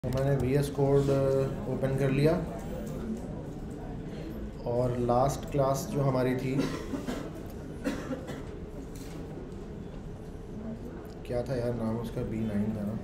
तो मैंने VS code open कर लिया और लास्ट क्लास जो हमारी थी क्या था यार, नाम उसका B9 था ना।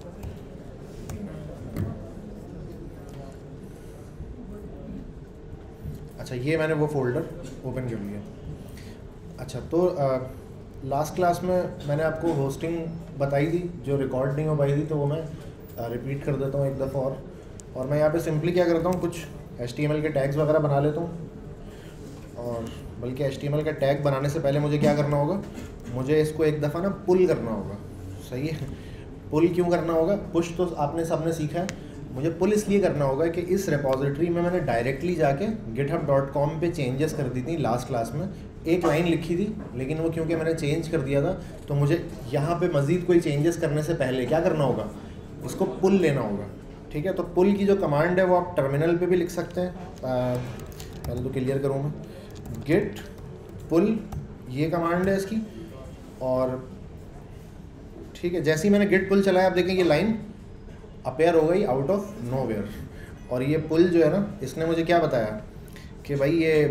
अच्छा, ये मैंने वो फोल्डर ओपन कर लिया। अच्छा, तो लास्ट क्लास में मैंने आपको होस्टिंग बताई थी जो रिकॉर्ड नहीं हो पाई थी, तो वो मैं रिपीट कर देता हूँ एक दफ़ा और मैं यहाँ पे सिंपली क्या करता हूँ, कुछ HTML के टैग्स वगैरह बना लेता हूँ। और बल्कि HTML का टैग बनाने से पहले मुझे क्या करना होगा, मुझे इसको एक दफ़ा ना पुल करना होगा। सही है, पुल क्यों करना होगा? पुश तो आपने सबने सीखा है, मुझे पुल इसलिए करना होगा कि इस रेपॉजिटरी में मैंने डायरेक्टली जाके github.com पे चेंजेस कर दी थी। लास्ट क्लास में एक लाइन लिखी थी, लेकिन वो क्योंकि मैंने चेंज कर दिया था, तो मुझे यहाँ पे मज़ीद कोई चेंजेस करने से पहले क्या करना होगा, इसको पुल लेना होगा। ठीक है, तो पुल की जो कमांड है वो आप टर्मिनल पे भी लिख सकते हैं। पहले तो क्लियर करूँ मैं, गिट पुल ये कमांड है इसकी। और ठीक है, जैसे ही मैंने गिट पुल चलाया, आप देखें ये लाइन अपेयर हो गई आउट ऑफ नोवेयर। और ये पुल जो है ना, इसने मुझे क्या बताया कि भाई ये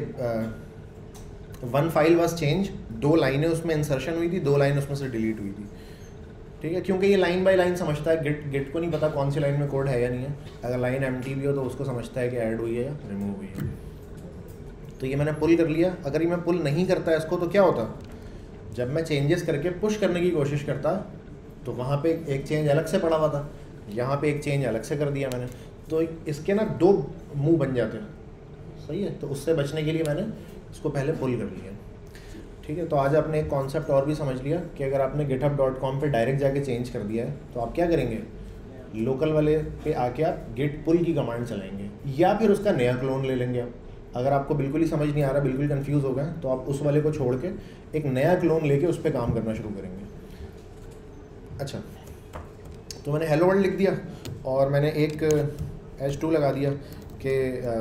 वन फाइल वाज चेंज, 2 लाइनें उसमें इंसर्शन हुई थी, 2 लाइन उसमें से डिलीट हुई थी। ठीक है, क्योंकि ये लाइन बाय लाइन समझता है। गिट को नहीं पता कौन सी लाइन में कोड है या नहीं है। अगर लाइन एम्प्टी भी हो तो उसको समझता है कि ऐड हुई है या रिमूव हुई है। तो ये मैंने पुल कर लिया। अगर ये मैं पुल नहीं करता इसको तो क्या होता, जब मैं चेंजेस करके पुश करने की कोशिश करता तो वहाँ पे एक चेंज अलग से पड़ा हुआ था, यहाँ पे एक चेंज अलग से कर दिया मैंने, तो इसके ना 2 मुंह बन जाते हैं। सही है, तो उससे बचने के लिए मैंने इसको पहले पुल कर लिया। ठीक है, तो आज आपने एक कॉन्सेप्ट और भी समझ लिया कि अगर आपने github.com पे डायरेक्ट जाके चेंज कर दिया है तो आप क्या करेंगे, लोकल वाले पे आके आप गिट पुल की कमांड चलाएंगे, या फिर उसका नया क्लोन ले लेंगे आप। अगर आपको बिल्कुल ही समझ नहीं आ रहा, बिल्कुल कंफ्यूज हो गए, तो आप उस वाले को छोड़ के एक नया क्लोन लेके उस पर काम करना शुरू करेंगे। अच्छा, तो मैंने हेलो वर्ल्ड लिख दिया और मैंने एक H2 लगा दिया कि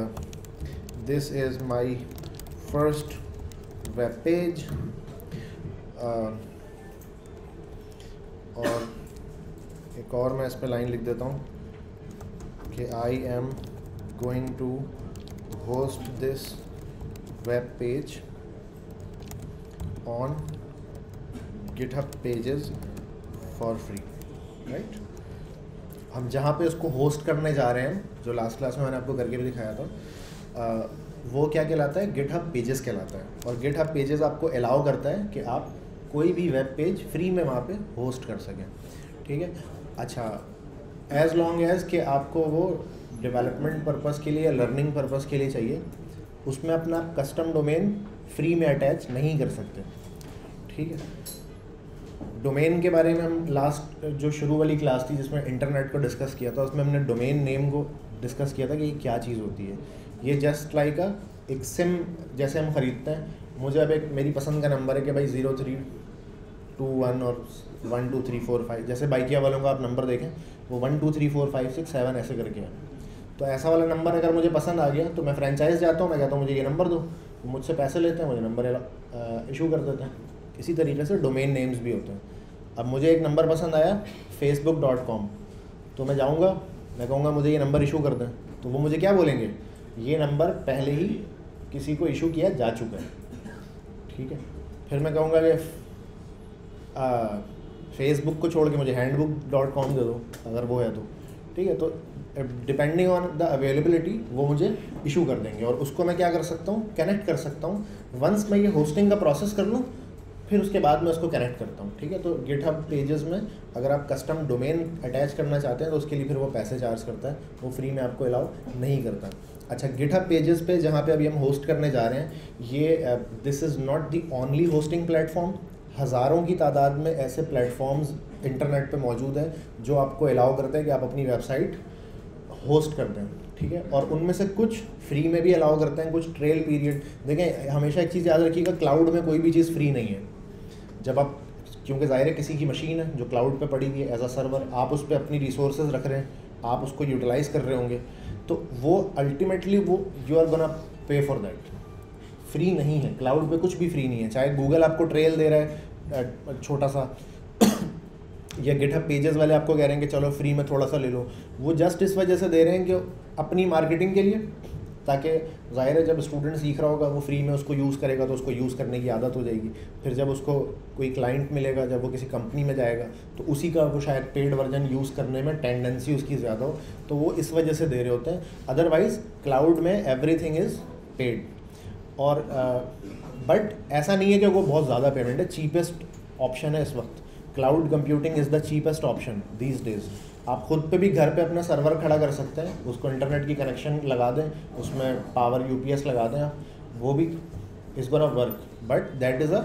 this is my first web page. और एक और मैं इस पर लाइन लिख देता हूँ कि I am going to host this web page on GitHub pages for free. Right, हम जहाँ पे उसको होस्ट करने जा रहे हैं, जो लास्ट क्लास में मैंने आपको करके भी दिखाया था, वो क्या कहलाता है, GitHub पेजेस कहलाता है। और GitHub पेजेस आपको अलाउ करता है कि आप कोई भी वेब पेज फ्री में वहाँ पे होस्ट कर सकें। ठीक है, अच्छा, एज़ लॉन्ग एज़ कि आपको वो डेवलपमेंट पर्पस के लिए या लर्निंग पर्पस के लिए चाहिए, उसमें अपना कस्टम डोमेन फ्री में अटैच नहीं कर सकते। ठीक है, डोमेन के बारे में हम लास्ट जो शुरू वाली क्लास थी जिसमें इंटरनेट को डिस्कस किया था, उसमें हमने डोमेन नेम को डिस्कस किया था कि ये क्या चीज़ होती है। ये जस्ट लाइक एक सिम जैसे हम ख़रीदते हैं। मुझे अब एक मेरी पसंद का नंबर है कि भाई 0321 और 12345, जैसे बाइकिया वालों का आप नंबर देखें, वो 1234567 ऐसे करके है। तो ऐसा वाला नंबर अगर मुझे पसंद आ गया तो मैं फ्रेंचाइज जाता हूँ, मैं कहता हूँ मुझे ये नंबर दो, वो मुझसे पैसे लेते हैं, मुझे नंबर इशू कर देते हैं। इसी तरीके से डोमेन नेम्स भी होते हैं। अब मुझे एक नंबर पसंद आया facebook.com, तो मैं जाऊँगा, मैं कहूँगा मुझे ये नंबर इशू कर दें, तो वो मुझे क्या बोलेंगे, ये नंबर पहले ही किसी को इशू किया जा चुका है। ठीक है, फिर मैं कहूँगा कि फेसबुक को छोड़ के मुझे handbook.com दे दो अगर वो है तो। ठीक है, तो डिपेंडिंग ऑन द अवेलेबिलिटी वो मुझे इशू कर देंगे और उसको मैं क्या कर सकता हूँ, कनेक्ट कर सकता हूँ। वंस मैं ये होस्टिंग का प्रोसेस कर लूँ, फिर उसके बाद मैं उसको कनेक्ट करता हूँ। ठीक है, तो GitHub पेजेस में अगर आप कस्टम डोमेन अटैच करना चाहते हैं तो उसके लिए फिर वो पैसे चार्ज करता है, वो फ्री में आपको अलाउ नहीं करता। अच्छा, GitHub पेजेस पे जहाँ पे अभी हम होस्ट करने जा रहे हैं, ये this is not the only hosting platform. हज़ारों की तादाद में ऐसे प्लेटफॉर्म्स इंटरनेट पे मौजूद हैं जो आपको अलाउ करते हैं कि आप अपनी वेबसाइट होस्ट कर दें। ठीक है, और उनमें से कुछ फ्री में भी अलाउ करते हैं, कुछ ट्रेल पीरियड। देखें, हमेशा एक चीज़ याद रखिएगा, क्लाउड में कोई भी चीज़ फ्री नहीं है। जब आप, क्योंकि ज़ाहिर है किसी की मशीन है जो क्लाउड पे पड़ी हुई है एज अ सर्वर, आप उस पर अपनी रिसोर्सेज रख रहे हैं, आप उसको यूटिलाइज़ कर रहे होंगे, तो वो अल्टीमेटली वो you are gonna pay for that. Free नहीं है, क्लाउड पे कुछ भी फ्री नहीं है। चाहे गूगल आपको ट्रेल दे रहा है छोटा सा या गिटहब पेजेस वाले आपको कह रहे हैं कि चलो फ्री में थोड़ा सा ले लो, वो जस्ट इस वजह से दे रहे हैं कि अपनी मार्केटिंग के लिए, ताकि ज़ाहिर है जब स्टूडेंट सीख रहा होगा वो फ्री में उसको यूज़ करेगा तो उसको यूज़ करने की आदत हो जाएगी, फिर जब उसको कोई क्लाइंट मिलेगा, जब वो किसी कंपनी में जाएगा तो उसी का वो शायद पेड वर्जन यूज़ करने में टेंडेंसी उसकी ज़्यादा हो, तो वो इस वजह से दे रहे होते हैं। अदरवाइज़ क्लाउड में एवरीथिंग इज़ पेड। और बट ऐसा नहीं है कि वो बहुत ज़्यादा पेमेंट है, चीपेस्ट ऑप्शन है इस वक्त। Cloud computing is the cheapest option these days. आप खुद पे भी घर पे अपना सर्वर खड़ा कर सकते हैं, उसको इंटरनेट की कनेक्शन लगा दें, उसमें पावर यूपीएस लगा दें आप, वो भी is gonna work, but that is a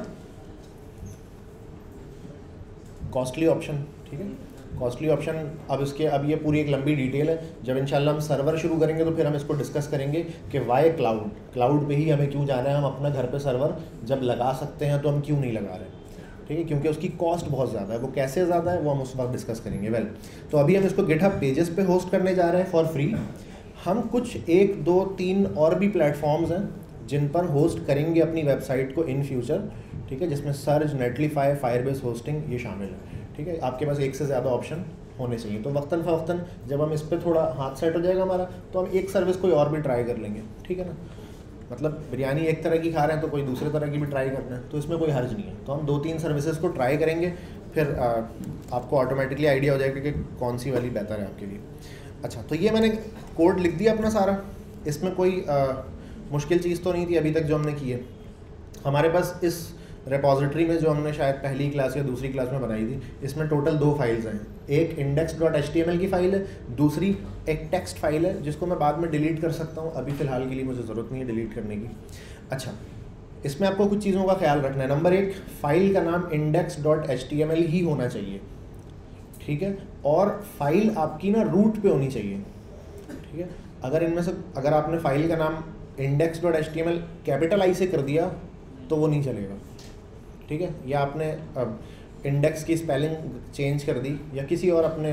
costly option. ठीक है, कॉस्टली ऑप्शन। अब ये पूरी एक लंबी डिटेल है, जब इंशाल्लाह हम सर्वर शुरू करेंगे तो फिर हम इसको डिस्कस करेंगे कि वाई क्लाउड पे ही हमें क्यों जाना है, हम अपना घर पे सर्वर जब लगा सकते हैं तो हम क्यों नहीं लगा रहे। ठीक है, क्योंकि उसकी कॉस्ट बहुत ज़्यादा है। वो कैसे ज़्यादा है वो हम उस वक्त डिस्कस करेंगे। वेल, तो अभी हम इसको गिटहब पेजेस पे होस्ट करने जा रहे हैं फॉर फ्री। हम कुछ 1 2 3 और भी प्लेटफॉर्म्स हैं जिन पर होस्ट करेंगे अपनी वेबसाइट को इन फ्यूचर। ठीक है, जिसमें सर्ज, नेटलीफाई, फायरबेस होस्टिंग ये शामिल है। ठीक है, आपके पास एक से ज़्यादा ऑप्शन होने चाहिए। तो वक्तन फ़वक्तन जब हम इस पर थोड़ा हाथ सेट हो जाएगा हमारा, तो हम एक सर्विस कोई और भी ट्राई कर लेंगे। ठीक है ना, मतलब बिरयानी एक तरह की खा रहे हैं तो कोई दूसरे तरह की भी ट्राई करना है, तो इसमें कोई हर्ज नहीं है। तो हम 2-3 सर्विसेज को ट्राई करेंगे, फिर आपको ऑटोमेटिकली आइडिया हो जाएगा कि कौन सी वाली बेहतर है आपके लिए। अच्छा, तो ये मैंने कोड लिख दिया अपना सारा, इसमें कोई मुश्किल चीज़ तो नहीं थी अभी तक जो हमने की है। हमारे पास इस रेपॉजिटरी में जो हमने शायद पहली क्लास या दूसरी क्लास में बनाई थी, इसमें टोटल 2 फाइल्स हैं। एक index.html की फ़ाइल है, दूसरी एक टेक्स्ट फाइल है जिसको मैं बाद में डिलीट कर सकता हूँ, अभी फ़िलहाल के लिए मुझे ज़रूरत नहीं है डिलीट करने की। अच्छा, इसमें आपको कुछ चीज़ों का ख्याल रखना है। नंबर 1, फ़ाइल का नाम index.html ही होना चाहिए। ठीक है, और फाइल आपकी ना रूट पे होनी चाहिए। ठीक है, अगर आपने फाइल का नाम index.html कैपिटल आई से कर दिया तो वो नहीं चलेगा। ठीक है, या आपने इंडेक्स की स्पेलिंग चेंज कर दी या किसी और अपने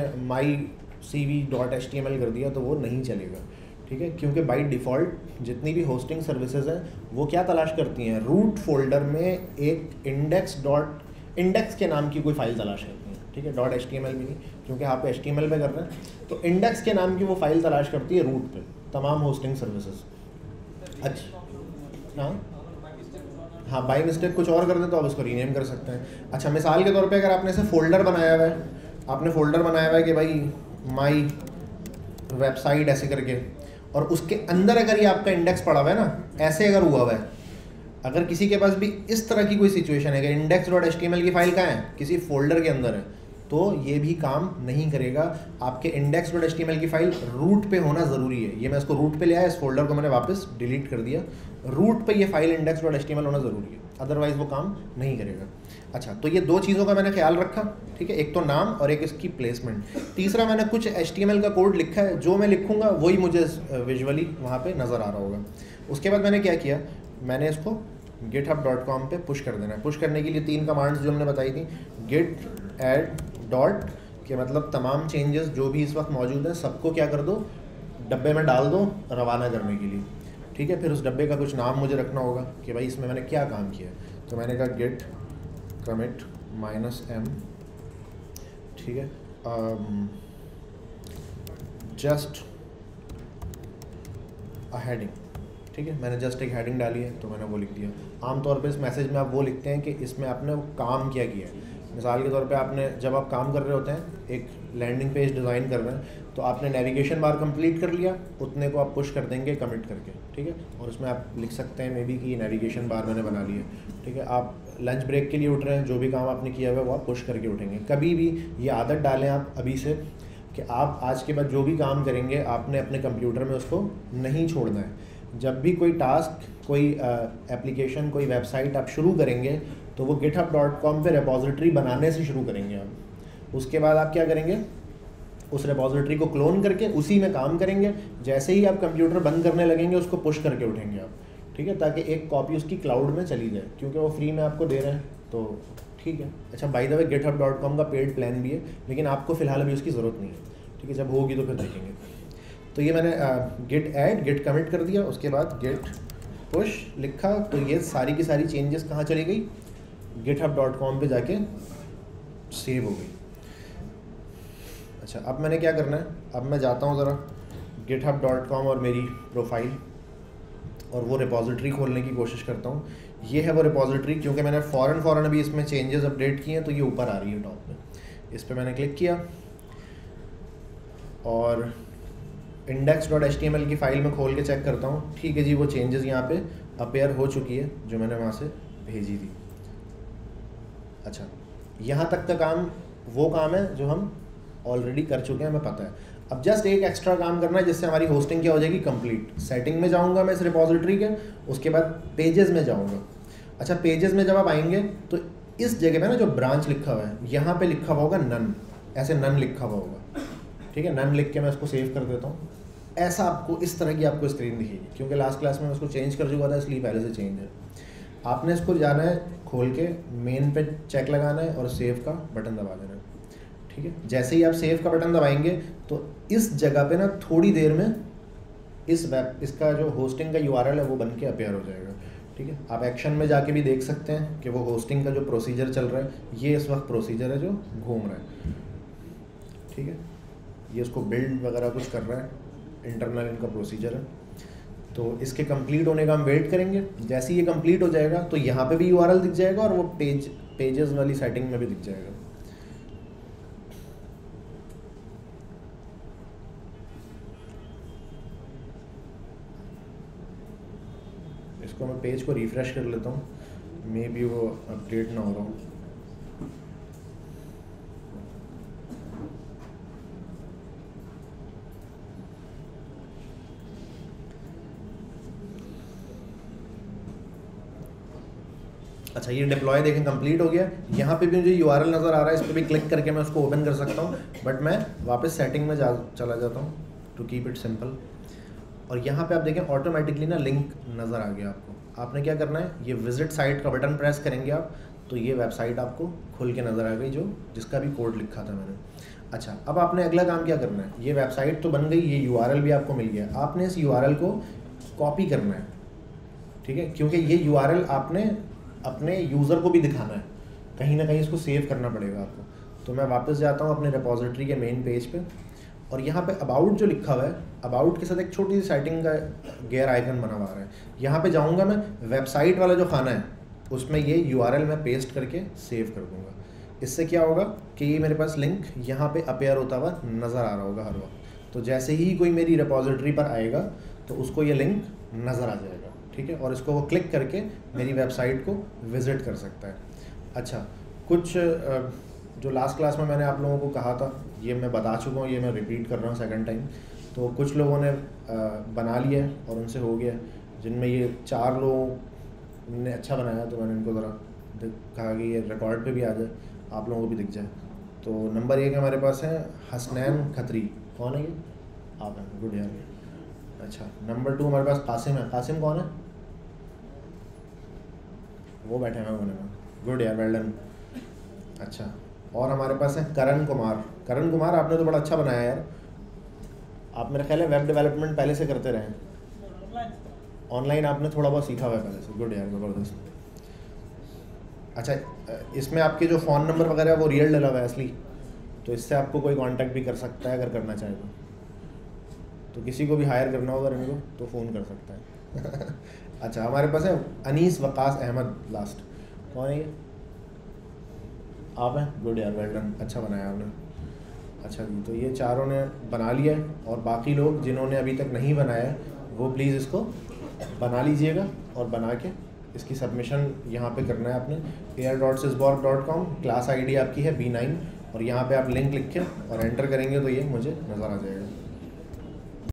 mycv.html कर दिया तो वो नहीं चलेगा। ठीक है, क्योंकि बाय डिफ़ॉल्ट जितनी भी होस्टिंग सर्विसेज हैं वो क्या तलाश करती हैं, रूट फोल्डर में एक इंडेक्स के नाम की कोई फ़ाइल तलाश करती हैं। ठीक है, .html भी नहीं, क्योंकि आप HTML पे कर रहे हैं, तो इंडेक्स के नाम की वो फ़ाइल तलाश करती है रूट पे तमाम होस्टिंग सर्विसेज। अच्छा, हाँ बाई मिस्टेक कुछ और कर दें तो आप उसको रीनेम कर सकते हैं। अच्छा, मिसाल के तौर पे अगर आपने ऐसे फ़ोल्डर बनाया हुआ है, कि भाई माई वेबसाइट ऐसे करके, और उसके अंदर अगर ये आपका इंडेक्स पड़ा हुआ है ना, ऐसे अगर हुआ हुआ है, अगर किसी के पास भी इस तरह की कोई सिचुएशन है कि index.html की फ़ाइल कहाँ है, किसी फोल्डर के अंदर है, तो ये भी काम नहीं करेगा। आपके index.html की फ़ाइल रूट पे होना ज़रूरी है। ये मैं इसको रूट पे ले आया, इस फोल्डर को मैंने वापस डिलीट कर दिया। रूट पे ये फ़ाइल index.html होना ज़रूरी है, अदरवाइज़ वो काम नहीं करेगा। अच्छा, तो ये 2 चीज़ों का मैंने ख्याल रखा। ठीक है, एक तो नाम और एक इसकी प्लेसमेंट। तीसरा, मैंने कुछ HTML का कोड लिखा है, जो मैं लिखूँगा वही मुझे विजुअली वहाँ पर नज़र आ रहा होगा। उसके बाद मैंने क्या किया, मैंने इसको github.com पे पुश कर देना है। पुश करने के लिए 3 कमांड्स जो हमने बताई थी, git add डॉट के मतलब तमाम चेंजेस जो भी इस वक्त मौजूद हैं सबको क्या कर दो, डब्बे में डाल दो रवाना करने के लिए। ठीक है, फिर उस डब्बे का कुछ नाम मुझे रखना होगा कि भाई इसमें मैंने क्या काम किया। तो मैंने कहा git commit -m। ठीक है, जस्ट अ हेडिंग। ठीक है, मैंने जस्ट एक हेडिंग डाली है तो मैंने वो लिख दिया। आमतौर पे इस मैसेज में आप वो लिखते हैं कि इसमें आपने वो काम क्या किया है। मिसाल के तौर पे आपने जब आप काम कर रहे होते हैं, एक लैंडिंग पेज डिज़ाइन कर रहे हैं, तो आपने नेविगेशन बार कंप्लीट कर लिया, उतने को आप पुश कर देंगे कमिट करके। ठीक है, और उसमें आप लिख सकते हैं मे बी कि नेविगेशन बार मैंने बना ली है। ठीक है, आप लंच ब्रेक के लिए उठ रहे हैं, जो भी काम आपने किया हुआ है वो आप पुश करके उठेंगे। कभी भी ये आदत डालें आप अभी से कि आप आज के बाद जो भी काम करेंगे आपने अपने कंप्यूटर में उसको नहीं छोड़ना है। जब भी कोई टास्क, कोई एप्लीकेशन, कोई वेबसाइट आप शुरू करेंगे तो वो github.com पे रेपॉजिटरी बनाने से शुरू करेंगे आप। उसके बाद आप क्या करेंगे, उस रेपॉजिटरी को क्लोन करके उसी में काम करेंगे। जैसे ही आप कंप्यूटर बंद करने लगेंगे उसको पुश करके उठेंगे आप। ठीक है, ताकि एक कॉपी उसकी क्लाउड में चली जाए, क्योंकि वो फ्री में आपको दे रहे हैं तो ठीक है। अच्छा, बाय द वे github.com का पेड प्लान भी है, लेकिन आपको फ़िलहाल अभी उसकी ज़रूरत नहीं है। ठीक है, जब होगी तो फिर देखेंगे। तो ये मैंने git add git commit कर दिया, उसके बाद git push लिखा, तो ये सारी की सारी चेंजेस कहाँ चली गई, github.com पे जाके सेव हो गई। अच्छा, अब मैंने क्या करना है, अब मैं जाता हूँ ज़रा github.com और मेरी प्रोफाइल और वो रिपॉजिटरी खोलने की कोशिश करता हूँ। ये है वो रिपॉजिटरी, क्योंकि मैंने फ़ौरन अभी इसमें चेंजेस अपडेट किए हैं तो ये ऊपर आ रही है टॉप पे। इस पर मैंने क्लिक किया और index.html की फ़ाइल में खोल के चेक करता हूँ। ठीक है जी, वो चेंजेस यहाँ पे अपेयर हो चुकी है जो मैंने वहाँ से भेजी थी। अच्छा, यहाँ तक का काम वो काम है जो हम ऑलरेडी कर चुके हैं, हमें पता है। अब जस्ट एक एक्स्ट्रा काम करना है जिससे हमारी होस्टिंग क्या हो जाएगी, कंप्लीट। सेटिंग में जाऊँगा मैं इस रिपॉजिटरी के, उसके बाद पेजेस में जाऊँगा। अच्छा, पेजेस में जब आप आएंगे तो इस जगह पे ना जो ब्रांच लिखा हुआ है, यहाँ पे लिखा हुआ होगा नन, ऐसे नन लिखा हुआ होगा, ठीक है। नन लिख के मैं उसको सेव कर देता हूँ। ऐसा आपको इस तरह की आपको स्क्रीन दिखेगी, क्योंकि लास्ट क्लास में उसको चेंज कर चुका था इसलिए पहले से चेंज है। आपने इसको जाना है खोल के मेन पे चेक लगाना है और सेव का बटन दबा देना है, ठीक है। जैसे ही आप सेव का बटन दबाएंगे तो इस जगह पे ना थोड़ी देर में इसका जो होस्टिंग का URL है वो बन के अपेयर हो जाएगा, ठीक है। आप एक्शन में जाके भी देख सकते हैं कि वो होस्टिंग का जो प्रोसीजर चल रहा है, ये इस वक्त प्रोसीजर है जो घूम रहा है, ठीक है। ये उसको बिल्ड वगैरह कुछ कर रहा है, इंटरनल इनका प्रोसीजर है। तो इसके कंप्लीट होने का हम वेट करेंगे। जैसे ही ये कंप्लीट हो जाएगा तो यहाँ पे भी URL दिख जाएगा और वो पेजेस वाली सेटिंग में भी दिख जाएगा। इसको मैं पेज को रिफ्रेश कर लेता हूँ, मे बी वो अपडेट ना हो रहा हो। अच्छा, ये डिप्लॉय देखें कंप्लीट हो गया। यहाँ पे भी मुझे URL नज़र आ रहा है, इस पर भी क्लिक करके मैं उसको ओपन कर सकता हूँ, बट मैं वापस सेटिंग में चला जाता हूँ टू कीप इट सिंपल। और यहाँ पे आप देखें ऑटोमेटिकली ना लिंक नज़र आ गया आपको। आपने क्या करना है, ये विजिट साइट का बटन प्रेस करेंगे आप तो ये वेबसाइट आपको खुल के नज़र आ गई जिसका भी कोड लिखा था मैंने। अच्छा, अब आपने अगला काम क्या करना है, ये वेबसाइट तो बन गई, ये URL भी आपको मिल गया। आपने इस URL को कॉपी करना है, ठीक है, क्योंकि ये URL आपने अपने यूज़र को भी दिखाना है, कहीं ना कहीं इसको सेव करना पड़ेगा आपको। तो मैं वापस जाता हूँ अपने रिपॉजिटरी के मेन पेज पे और यहाँ पे अबाउट जो लिखा हुआ है, अबाउट के साथ एक छोटी सी सेटिंग का गेयर आइकन बना हुआ है। यहाँ पे जाऊँगा मैं, वेबसाइट वाला जो खाना है उसमें ये URL मैं पेस्ट करके सेव कर दूँगा। इससे क्या होगा कि ये मेरे पास लिंक यहाँ पे अपेयर होता हुआ नज़र आ रहा होगा हर वक्त। तो जैसे ही कोई मेरी रिपॉजिटरी पर आएगा तो उसको ये लिंक नज़र आ जाएगा, ठीक है, और इसको वो क्लिक करके मेरी वेबसाइट को विज़िट कर सकता है। अच्छा, कुछ जो लास्ट क्लास में मैंने आप लोगों को कहा था ये मैं बता चुका हूँ, ये मैं रिपीट कर रहा हूँ सेकंड टाइम। तो कुछ लोगों ने बना लिया और उनसे हो गया, जिनमें ये 4 लोगों ने अच्छा बनाया तो मैंने इनको ज़रा कहा कि ये रिकॉर्ड पे भी आ जाए, आप लोगों को भी दिख जाए। तो नंबर 1 हमारे पास है हसनैन खत्री। कौन है ये? आप हैं, गुड यार। अच्छा, नंबर 2 हमारे पास कासिम है। कासिम कौन है? वो बैठे हैं होने में, गुड यार, वेल डन। अच्छा, और हमारे पास है करण कुमार। करण कुमार, आपने तो बड़ा अच्छा बनाया यार। आप मेरा ख्याल है वेब डेवलपमेंट पहले से करते रहे, ऑनलाइन आपने थोड़ा बहुत सीखा हुआ है पहले से, गुड यार, ज़बरदस्त। अच्छा, इसमें आपके जो फ़ोन नंबर वगैरह वो रियल डला हुआ है असली, तो इससे आपको कोई कांटेक्ट भी कर सकता है अगर करना चाहे तो किसी को भी हायर करना होगा इनको तो फ़ोन कर सकता है। अच्छा, हमारे पास है अनीस वकास अहमद लास्ट। कौन है ये? आप हैं, गुड यार, वेल डन, अच्छा बनाया आपने। अच्छा जी, तो ये 4 ने बना लिया है और बाकी लोग जिन्होंने अभी तक नहीं बनाया है वो प्लीज़ इसको बना लीजिएगा और बना के इसकी सबमिशन यहाँ पे करना है आपने। air.sysborg.com, क्लास ID आपकी है B9 और यहाँ पे आप लिंक लिख के और एंटर करेंगे तो ये मुझे नज़र आ जाएगा।